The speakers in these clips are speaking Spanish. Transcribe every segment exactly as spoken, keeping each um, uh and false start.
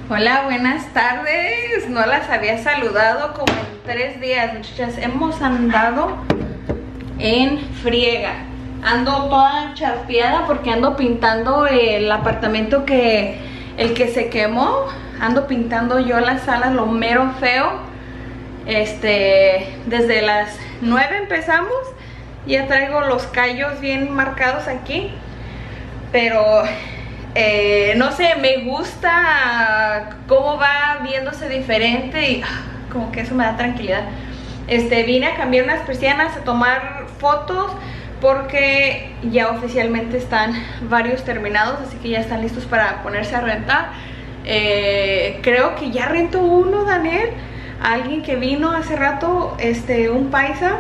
Hola, buenas tardes. No las había saludado como en tres días, muchachas. Hemos andado en friega. Ando toda charpeada porque ando pintando el apartamento que el que se quemó. Ando pintando yo la sala, lo mero feo. Este, desde las nueve empezamos. Ya traigo los callos bien marcados aquí. Pero Eh, no sé, me gusta cómo va viéndose diferente y como que eso me da tranquilidad. Este, vine a cambiar unas persianas, a tomar fotos porque ya oficialmente están varios terminados, así que ya están listos para ponerse a rentar. Eh, creo que ya rentó uno, Daniel, alguien que vino hace rato, este, un paisa.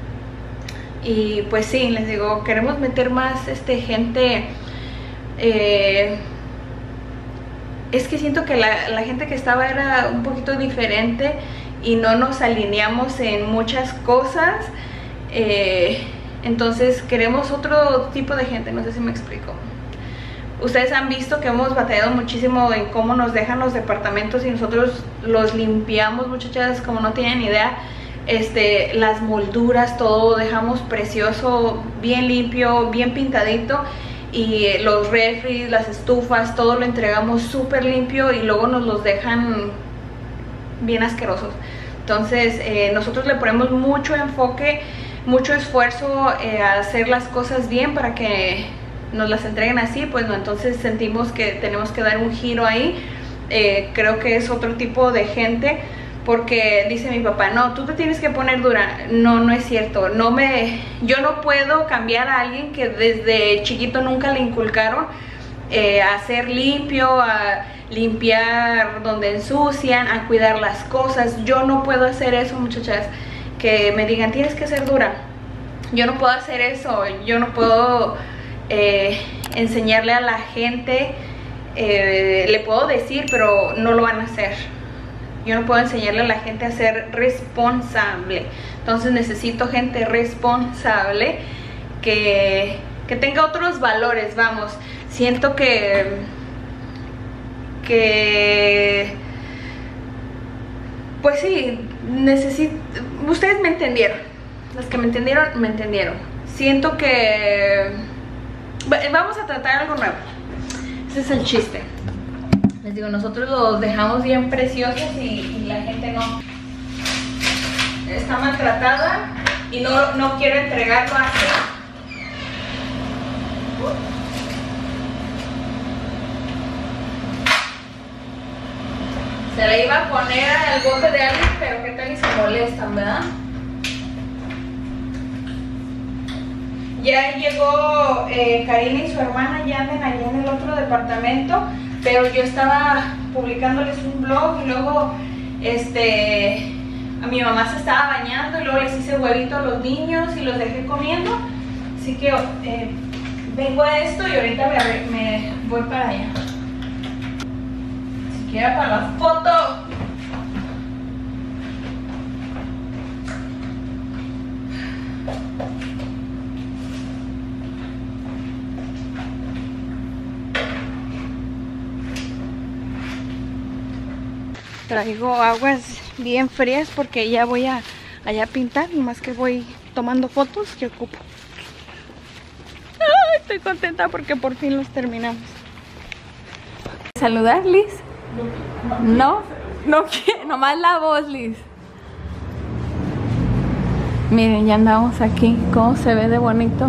Y pues sí, les digo, queremos meter más este, gente. Eh, es que siento que la, la gente que estaba era un poquito diferente y no nos alineamos en muchas cosas. Eh, entonces queremos otro tipo de gente, no sé si me explico. Ustedes han visto que hemos batallado muchísimo en cómo nos dejan los departamentos y nosotros los limpiamos, muchachas, como no tienen idea. Este, las molduras, todo dejamos precioso, bien limpio, bien pintadito. Y los refris, las estufas, todo lo entregamos súper limpio y luego nos los dejan bien asquerosos. Entonces eh, nosotros le ponemos mucho enfoque, mucho esfuerzo eh, a hacer las cosas bien para que nos las entreguen así. Pues no, entonces sentimos que tenemos que dar un giro ahí. Eh, creo que es otro tipo de gente. Porque dice mi papá, no, tú te tienes que poner dura. No, no es cierto. No me, yo no puedo cambiar a alguien que desde chiquito nunca le inculcaron eh, a ser limpio, a limpiar donde ensucian, a cuidar las cosas. Yo no puedo hacer eso, muchachas. Que me digan, tienes que ser dura. Yo no puedo hacer eso. Yo no puedo eh, enseñarle a la gente. Eh, le puedo decir, pero no lo van a hacer. Yo no puedo enseñarle a la gente a ser responsable. Entonces necesito gente responsable que, que tenga otros valores, vamos. Siento que, que pues sí, necesito, ustedes me entendieron. Los que me entendieron, me entendieron. Siento que vamos a tratar algo nuevo. Ese es el chiste. Les digo, nosotros los dejamos bien preciosos y, y la gente no está maltratada y no, no quiero entregarlo así. Se le iba a poner al bote de alguien, pero qué tal y se molestan, ¿verdad? Ya llegó eh, Karina y su hermana, ya andan allá en el otro departamento. Pero yo estaba publicándoles un blog y luego este, a mi mamá se estaba bañando y luego les hice huevito a los niños y los dejé comiendo. Así que eh, vengo a esto y ahorita me, me voy para allá. Siquiera para la foto. Traigo aguas bien frías porque ya voy a allá a pintar, nomás que voy tomando fotos que ocupo. Ay, estoy contenta porque por fin los terminamos. ¿Saludar, Liz? No, no quiero, nomás la voz, Liz. Miren, ya andamos aquí, cómo se ve de bonito.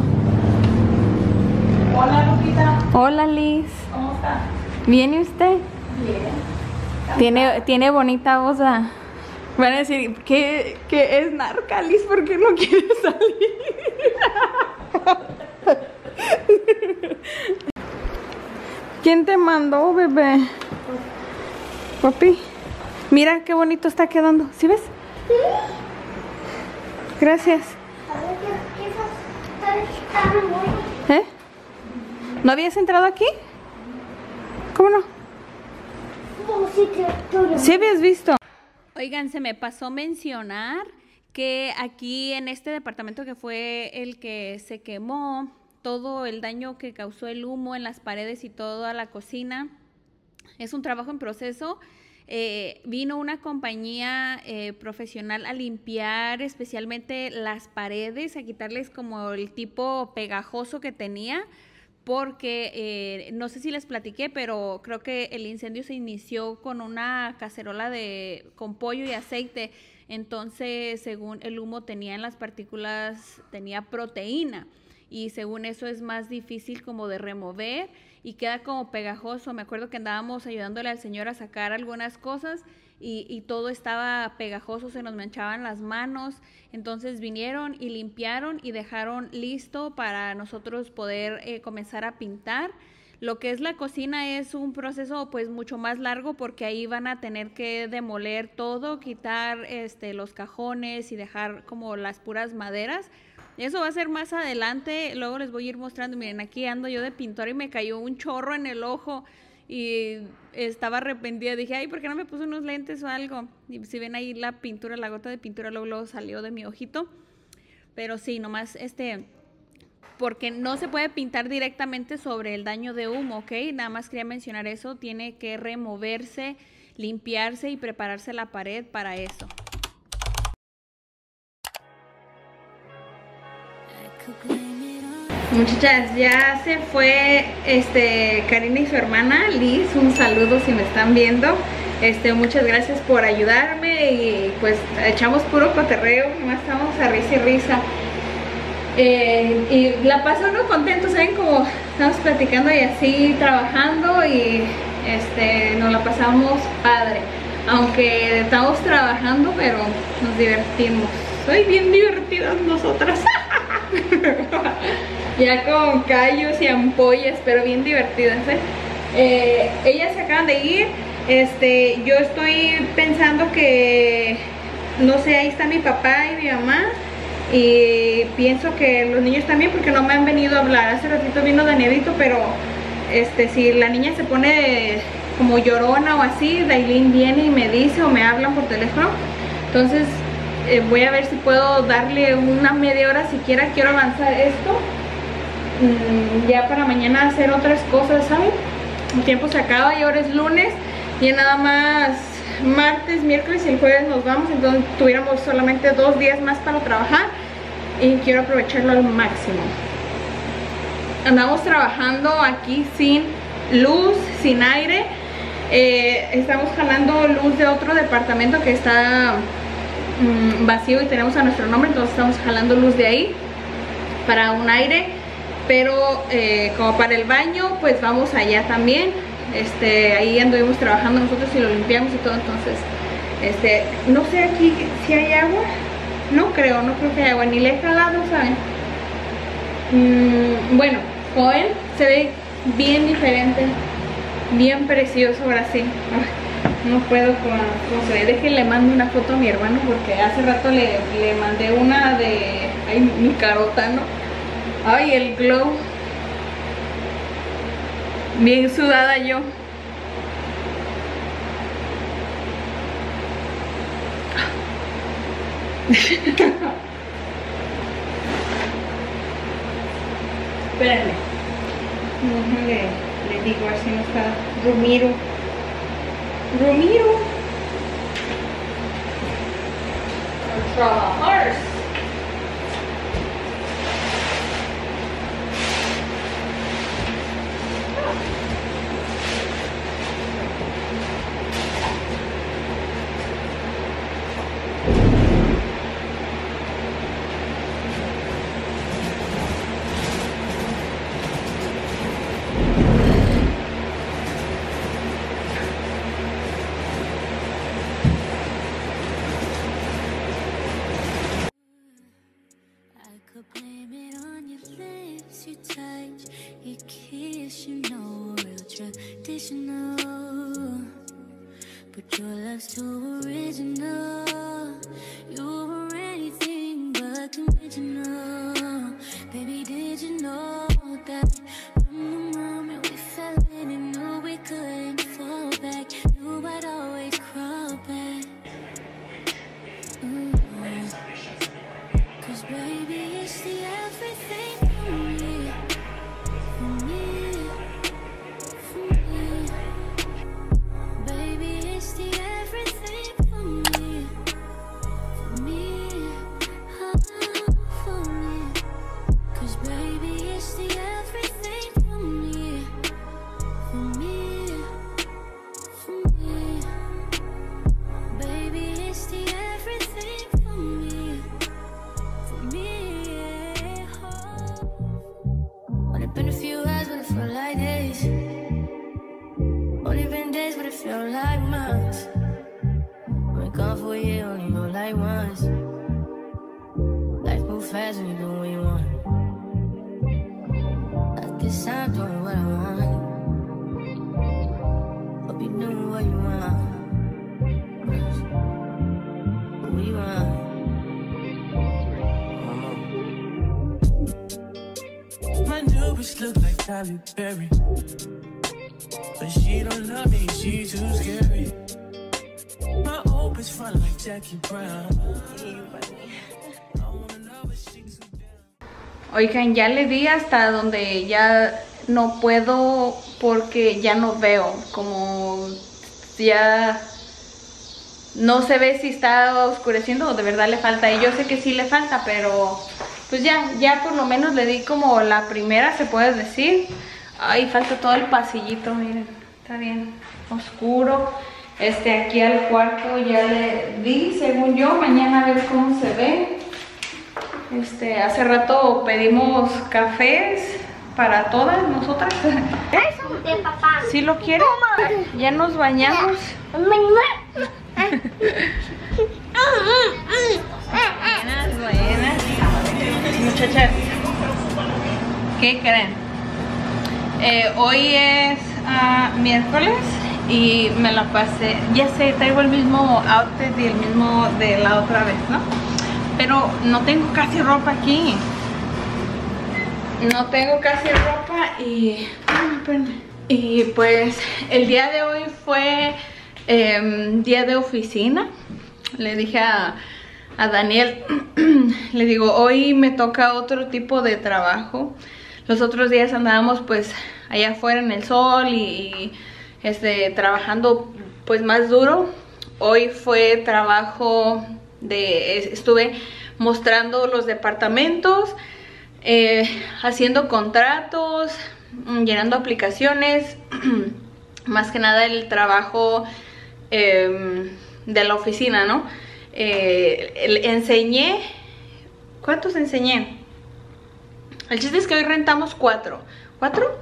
Hola, Lupita. Hola, Liz. ¿Cómo está? ¿Bien y usted? Bien. Tiene, tiene bonita voz. ¿Ah? Van a decir que, que es narca, Liz, ¿por qué no quiere salir? ¿Quién te mandó, bebé? Papi, mira qué bonito está quedando. ¿Sí ves? Sí. Gracias. ¿Eh? ¿No habías entrado aquí? ¿Cómo no? ¿Sí habías visto? Oigan, se me pasó mencionar que aquí en este departamento que fue el que se quemó, todo el daño que causó el humo en las paredes y todo a la cocina, es un trabajo en proceso. Eh, vino una compañía eh, profesional a limpiar especialmente las paredes, a quitarles como el tipo pegajoso que tenía, porque eh, no sé si les platiqué, pero creo que el incendio se inició con una cacerola de, con pollo y aceite. Entonces, según el humo tenía en las partículas, tenía proteína, y según eso es más difícil como de remover y queda como pegajoso. Me acuerdo que andábamos ayudándole al señor a sacar algunas cosas y, y todo estaba pegajoso, se nos manchaban las manos. Entonces vinieron y limpiaron y dejaron listo para nosotros poder eh, comenzar a pintar. Lo que es la cocina es un proceso pues mucho más largo, porque ahí van a tener que demoler todo, quitar este, los cajones y dejar como las puras maderas. Eso va a ser más adelante, luego les voy a ir mostrando. Miren, aquí ando yo de pintora y me cayó un chorro en el ojo y estaba arrepentida. Dije, ay, ¿por qué no me puse unos lentes o algo? Y si ven ahí la pintura, la gota de pintura luego, luego salió de mi ojito. Pero sí, nomás este... porque no se puede pintar directamente sobre el daño de humo, ¿ok? Nada más quería mencionar eso. Tiene que removerse, limpiarse y prepararse la pared para eso. Muchachas, ya se fue este, Karina y su hermana Liz. Un saludo si me están viendo. Este, muchas gracias por ayudarme y pues echamos puro cotorreo, nomás estamos a risa y risa. Eh, y la paso uno contento, ¿saben? Como estamos platicando y así trabajando, y este, nos la pasamos padre. Aunque estamos trabajando, pero nos divertimos. Soy bien divertidas nosotras. Ya con callos y ampollas, pero bien divertidas, ¿eh? Eh, ellas se acaban de ir. Este, yo estoy pensando que, no sé, ahí está mi papá y mi mamá. Y pienso que los niños también, porque no me han venido a hablar. Hace ratito vino Danielito, pero este, si la niña se pone como llorona o así, Dailin viene y me dice o me hablan por teléfono. Entonces eh, voy a ver si puedo darle una media hora siquiera. Quiero avanzar esto mmm, ya para mañana hacer otras cosas, ¿saben? El tiempo se acaba y ahora es lunes y nada más martes, miércoles y el jueves nos vamos. Entonces tuviéramos solamente dos días más para trabajar y quiero aprovecharlo al máximo. Andamos trabajando aquí sin luz, sin aire. Eh, estamos jalando luz de otro departamento que está mmm, vacío y tenemos a nuestro nombre. Entonces estamos jalando luz de ahí para un aire. Pero eh, como para el baño, pues vamos allá también. Este, ahí anduvimos trabajando nosotros y lo limpiamos y todo. Entonces, este, no sé aquí si hay agua. No creo, no creo que haya agua. Ni le he jalado, ¿saben? Mm, bueno, como ven, se ve bien diferente. Bien precioso ahora sí. No puedo con cómo se ve. Déjenle mando una foto a mi hermano, porque hace rato le, le mandé una de... Ay, mi carota, ¿no? Ay, el glow. Bien sudada yo. Espérenme. No, le, le digo así no está. Rumiro. Rumiro. Trabajar. But your love's too original. You were anything but conventional. Baby, did you know that from the moment we fell in and knew we couldn't fall back, knew I'd always crawl back. Ooh. Cause baby, it's the everything for me, for me, for me. don't like much. Been gone for a year, only know like once. Life move fast when you do what you want. At this time, doing what I want. Hope you doing what you want. What we want. My new bitch look like Tyler Perry, but she don't love me, she too scary. My old bitch front like Jackie Brown. Oigan, ya le di hasta donde ya no puedo porque ya no veo, como ya no se ve si está oscureciendo o de verdad le falta. Y yo sé que sí le falta, pero pues ya, ya por lo menos le di como la primera, se puede decir. Ay, falta todo el pasillito, miren, está bien oscuro. Este, aquí al cuarto ya le di, según yo, mañana a ver cómo se ve. Este, hace rato pedimos cafés para todas nosotras. Eso de papá. ¿Sí lo quieren? Ya nos bañamos. Buenas, buenas. Muchachas, ¿qué creen? Eh, hoy es uh, miércoles y me la pasé. Ya sé, traigo el mismo outfit y el mismo de la otra vez, ¿no? Pero no tengo casi ropa aquí. No tengo casi ropa y... Y pues el día de hoy fue eh, día de oficina. Le dije a, a Daniel, le digo, hoy me toca otro tipo de trabajo. Los otros días andábamos pues allá afuera en el sol y, y este, trabajando pues más duro. Hoy fue trabajo de, estuve mostrando los departamentos, eh, haciendo contratos, llenando aplicaciones, más que nada el trabajo eh, de la oficina, ¿no? Eh, el, enseñé, ¿cuántos enseñé? El chiste es que hoy rentamos cuatro. ¿Cuatro?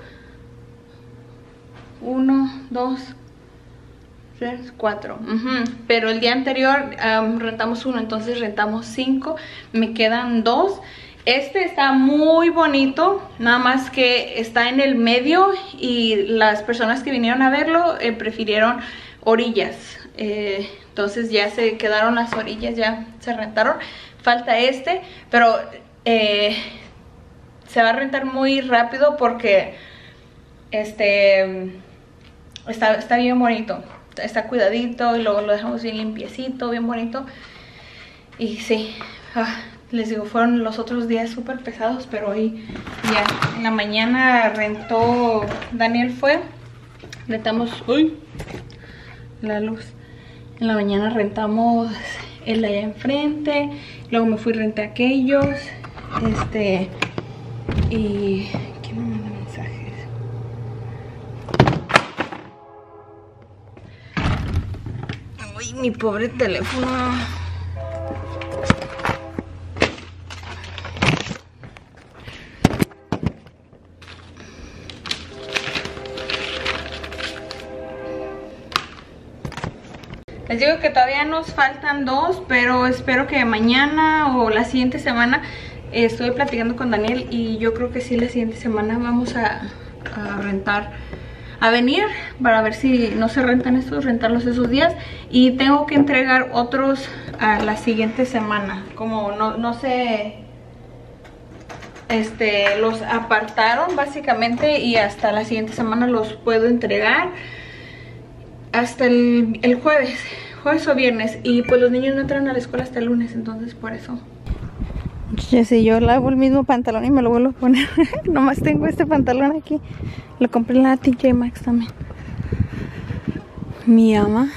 Uno, dos, tres, cuatro. Uh-huh. Pero el día anterior um, rentamos uno, entonces rentamos cinco. Me quedan dos. Este está muy bonito, nada más que está en el medio y las personas que vinieron a verlo eh, prefirieron orillas. Eh, entonces ya se quedaron las orillas, ya se rentaron. Falta este, pero eh, se va a rentar muy rápido porque este está, está bien bonito. Está cuidadito y luego lo dejamos bien limpiecito, bien bonito. Y sí, ah, les digo, fueron los otros días súper pesados, pero hoy ya en la mañana rentó, Daniel fue, rentamos, uy, la luz. En la mañana rentamos el de allá enfrente, luego me fui y renté aquellos, este, y ¿quién me manda mensajes? Uy, mi pobre teléfono. Les digo que todavía nos faltan dos, pero espero que mañana o la siguiente semana, eh, estoy platicando con Daniel y yo creo que sí, la siguiente semana vamos a, a rentar, a venir para ver si no se rentan estos, rentarlos esos días. Y tengo que entregar otros a la siguiente semana, como no, no sé, este, los apartaron básicamente y hasta la siguiente semana los puedo entregar. Hasta el, el jueves, jueves o viernes. Y pues los niños no entran a la escuela hasta el lunes, entonces por eso. Ya sé, yo lavo el mismo pantalón y me lo vuelvo a poner. Nomás tengo este pantalón aquí. Lo compré en la T J Maxx también. Mi ama.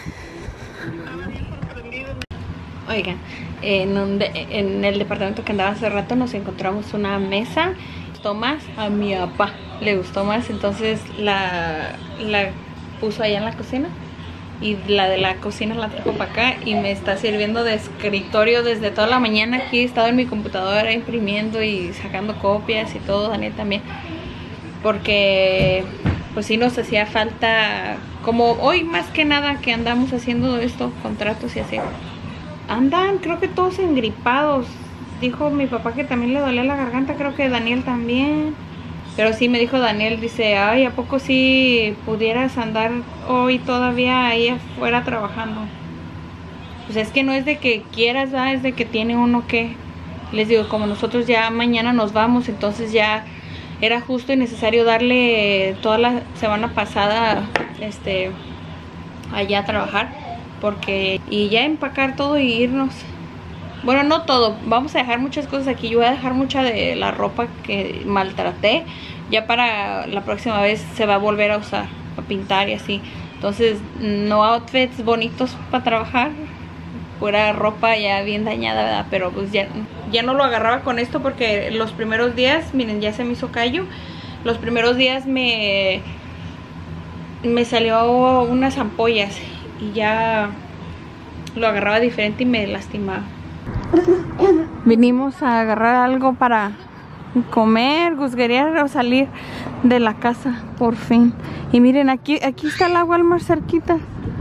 Oigan, en, un de, en el departamento que andaba hace rato nos encontramos una mesa. Gustó más, a mi papá le gustó más, entonces la, la puso allá en la cocina. Y la de la cocina la trajo para acá y me está sirviendo de escritorio desde toda la mañana. Aquí he estado en mi computadora imprimiendo y sacando copias y todo, Daniel también, porque pues sí nos hacía falta, como hoy más que nada que andamos haciendo estos contratos y así. Andan, creo que todos engripados. Dijo mi papá que también le dolía la garganta, creo que Daniel también. Pero sí me dijo Daniel, dice, ay, ¿a poco sí pudieras andar hoy todavía ahí afuera trabajando? Pues es que no es de que quieras, ¿verdad? Es de que tiene uno que... Les digo, como nosotros ya mañana nos vamos, entonces ya era justo y necesario darle toda la semana pasada este, allá a trabajar. Porque... Y ya empacar todo y irnos. Bueno, no todo, vamos a dejar muchas cosas aquí. Yo voy a dejar mucha de la ropa que maltraté. Ya para la próxima vez se va a volver a usar, a pintar y así. Entonces, no outfits bonitos para trabajar. Pura ropa ya bien dañada, ¿verdad? Pero pues ya, ya no lo agarraba con esto porque los primeros días, miren, ya se me hizo callo. Los primeros días me, me salió unas ampollas y ya lo agarraba diferente y me lastimaba. Vinimos a agarrar algo para comer, gusguerear o salir de la casa por fin. Y miren, aquí, aquí está el agua más cerquita.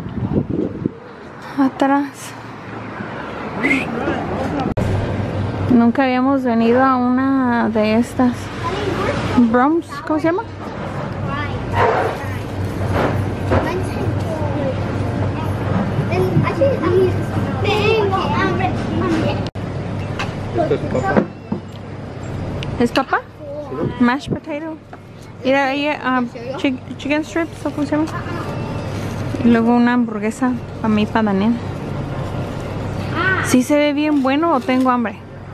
Atrás. Nunca habíamos venido a una de estas. Brahms, ¿cómo se llama? ¿Es papa? Mashed potato. Mira ahí, um, chi chicken strips, ¿o cómo se llama? Y luego una hamburguesa para mí, para Daniel. ¿Sí se ve bien bueno o tengo hambre?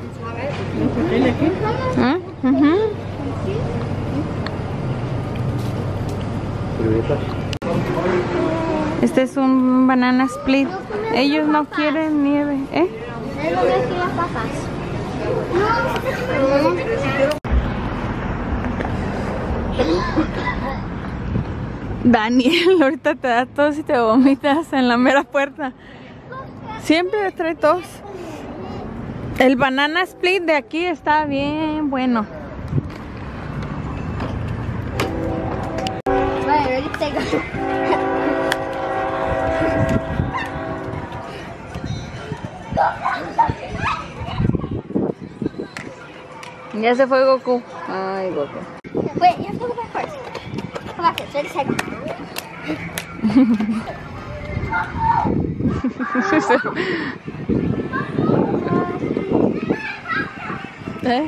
¿Eh? Uh-huh. Este es un banana split. Ellos no quieren nieve, ¿eh? Daniel, ahorita te da tos y te vomitas en la mera puerta. Siempre trae tos. El banana split de aquí está bien bueno. Ya se fue Goku. Ay, Goku. Wait, you have to go back first. Come back first, wait a second. ¿Eh?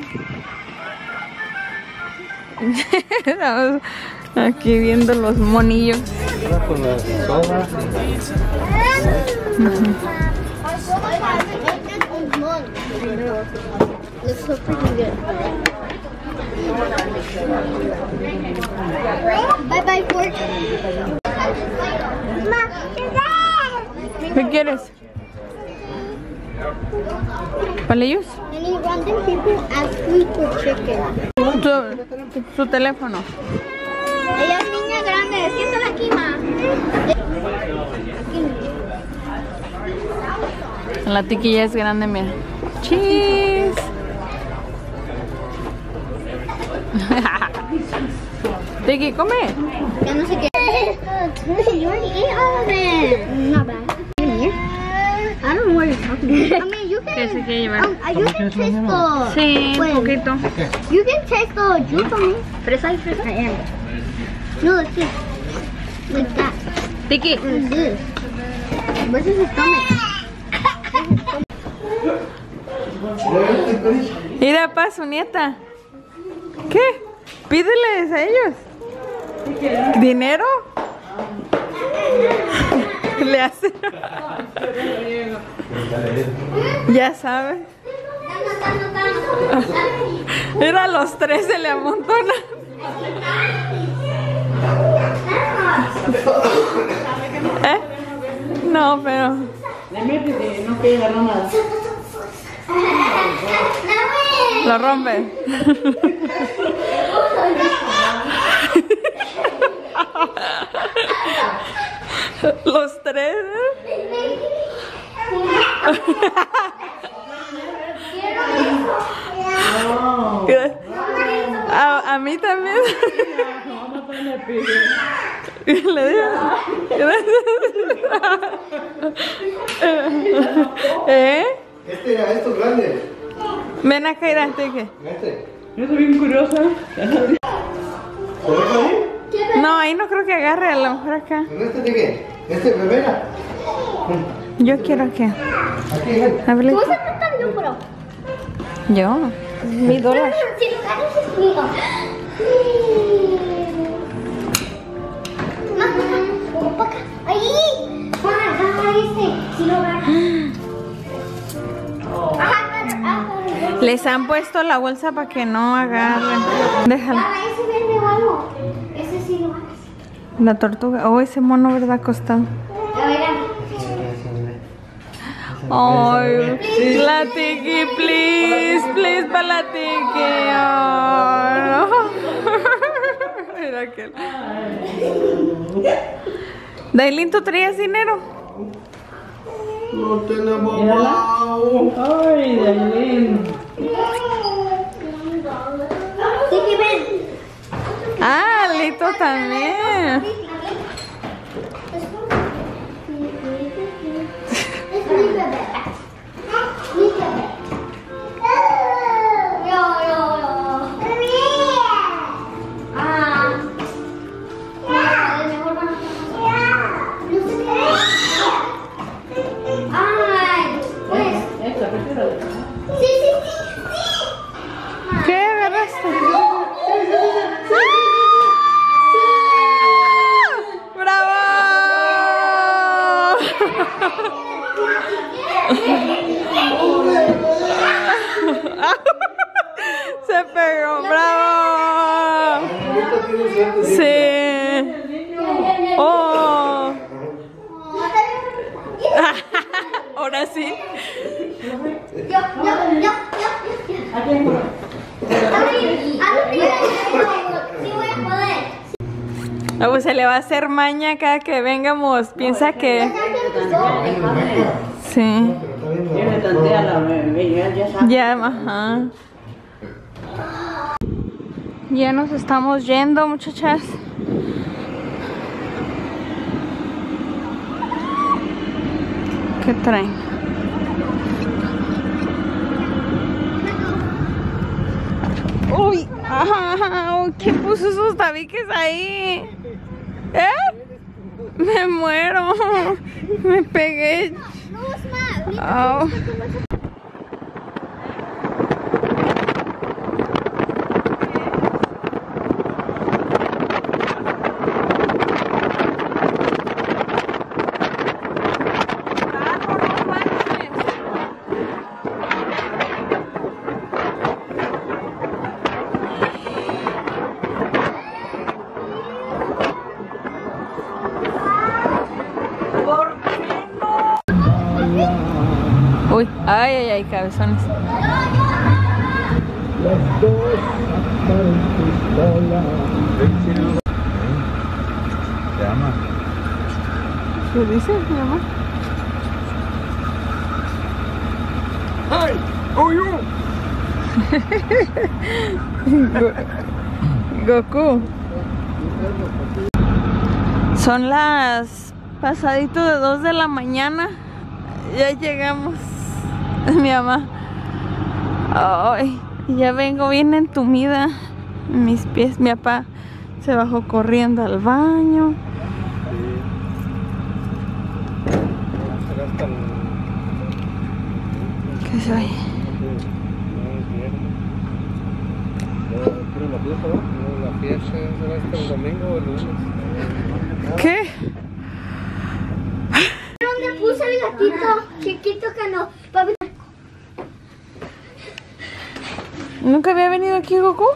Estamos aquí viendo los monillos. Con la soda. Looks so pretty good. Bye bye, fork. ¿Qué quieres? ¿Palillos? Any random people ask me for chicken. Su, su teléfono. Ella es niña grande, siéntala aquí, ma. La tiquilla es grande, mira. Cheese. Tiki, come. Ya no sé qué. You already ate all of it. Not bad. I don't know what you're talking about. I mean, you ¿Qué se can. quiere llevar? Um, you can taste the. Sí, un Wait. poquito. You can taste the juice on me. Fresa y fresa. I am. No, let's see. Like that. Tiki. Like this. Where's his stomach? Mira, pa, su nieta. ¿Qué? Pídeles a ellos. ¿Dinero? Le hace. Ya sabes. Mira, los tres se le amontonan. ¿Eh? No, pero. No quiere agarrar nada. Lo rompen. Los tres. ¿Eh? A, a mí también. Le digo. ¿Eh? Este era estos grandes. Ven acá, irá, ¿qué? Este. Yo soy bien curiosa. ¿Se deja ahí? No, ahí no creo que agarre, a lo mejor acá. ¿En este de qué? Este, bebera. Yo quiero que. Aquí, ven. Hable. ¿Tú vas a tratar el número? Yo. Mi dólar. Si lo ganas es mío. Mamá, un poco. ¡Ahí! Mamá, agarra este. Si lo ganas. Ajá, agarra. Les han puesto la bolsa para que no agarren. Déjalo. Agarra ese verde o algo. Ese sí lo ganas. La tortuga. Oh, ese mono, ¿verdad? Acostado. A ver, a ver. Ay, la tiki, please, please, para la tiki. Oh, no. Mira aquel. Dailin, ¿tú traías dinero? No tenemos wow. Ay, Dailin. Sí, que ven. Ah, Lito también. Es mi bebé. Mi bebé. Yo, yo, yo. Ah. Mejor van a no sé qué. Ay, pues. Esta, prefiero. Sí, sí, sí, sí. ¿Qué agarraste? ¡Bravo! Se pegó, bravo. Sí. Oh. Ahora sí. Yo, yo, yo, yo. Sí voy a poder. Ah, pues se le va a hacer maña cada que vengamos. Piensa que... Sí. Ya me tantea la bebé, ya, ya sabe. Ya, ajá. Ya nos estamos yendo, muchachas. ¿Qué traen? Uy, ajá, ¿quién puso esos tabiques ahí? ¿Eh? Me muero. Me pegué. Oh. Uy, ay, ay, ay, cabezones. Te ama. ¿Qué dice mi mamá? ¡Ay! ¡Oh, yo! Goku. Son las pasadito de dos de la mañana. Ya llegamos. Mi mamá. Ay, ya vengo bien entumida. Mis pies. Mi papá se bajó corriendo al baño. ¿Qué soy? La fiesta será hasta el domingo o el lunes. ¿Qué? ¿Dónde puse el gatito chiquito que no? Papi. ¿Nunca había venido aquí Goku?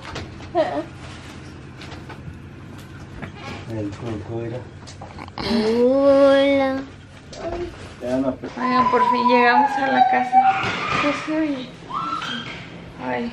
El coco era. Hola. Oigan, por fin llegamos a la casa. ¿Qué se oye? Ay,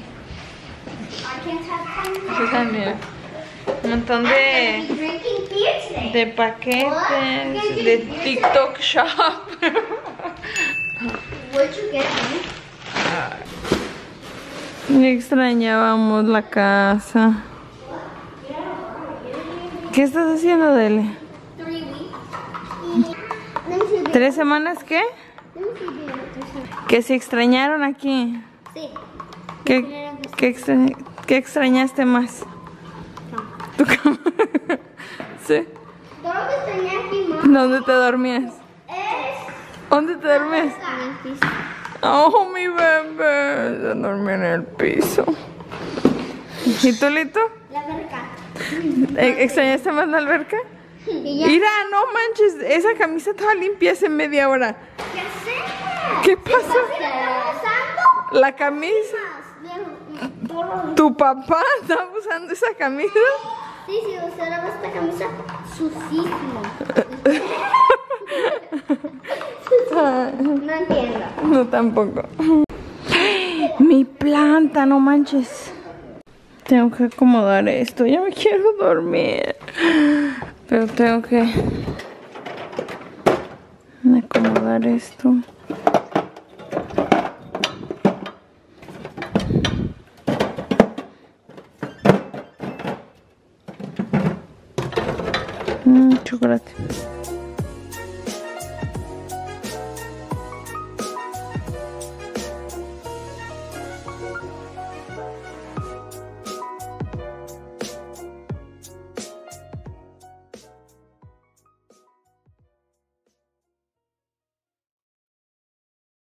sí, también. Un montón de, Drinking beer today. de paquetes, de TikTok Shop. What'd you get? Extrañábamos la casa. ¿Qué estás haciendo, Dele? ¿Tres semanas qué? Que se extrañaron aquí. Sí. ¿Qué, qué, extra, qué extrañaste más? ¿Tu cama? ¿Sí? Todo que extrañé aquí, mamá. ¿Dónde te dormías? Es... ¿Dónde te dormías? en el piso. Oh, mi bebé. Se dormía en el piso. ¿Y tú, Lito? La alberca. ¿E- ¿Extrañaste más la alberca? Y ya. Mira, no manches, esa camisa estaba limpia hace media hora. ¿Qué sé? ¿Qué pasó? ¿Estás usando? La camisa. De- por- ¿Tu papá estaba usando esa camisa? Sí, sí, usaba esta camisa sucísimo. No entiendo. No, tampoco. Mi planta, no manches. Tengo que acomodar esto. Ya me quiero dormir. Pero tengo que acomodar esto. Mm, chocolate.